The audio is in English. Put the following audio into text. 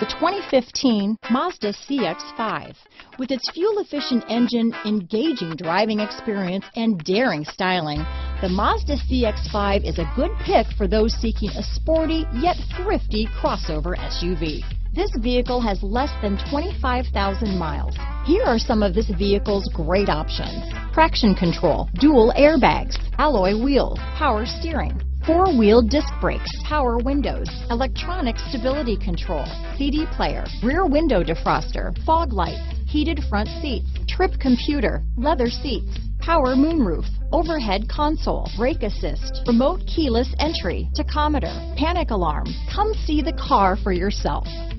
The 2015 Mazda CX-5. With its fuel-efficient engine, engaging driving experience, and daring styling, the Mazda CX-5 is a good pick for those seeking a sporty yet thrifty crossover SUV. This vehicle has less than 25,000 miles. Here are some of this vehicle's great options: traction control, dual airbags, alloy wheels, power steering, four-wheel disc brakes, power windows, electronic stability control, CD player, rear window defroster, fog lights, heated front seats, trip computer, leather seats, power moonroof, overhead console, brake assist, remote keyless entry, tachometer, panic alarm. Come see the car for yourself.